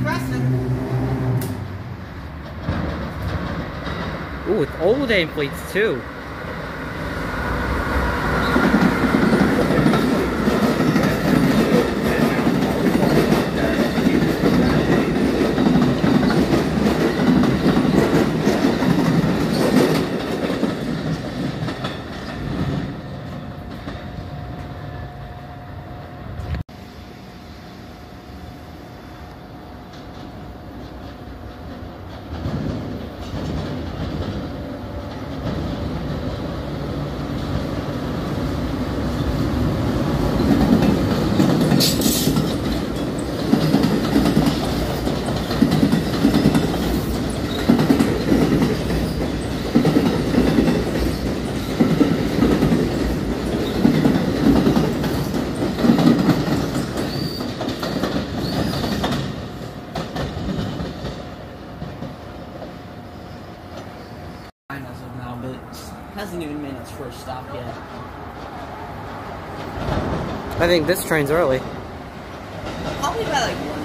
impressive. Ooh, with old nameplates too. As of now, but it hasn't even made its first stop yet. I think this train's early. Probably by like 1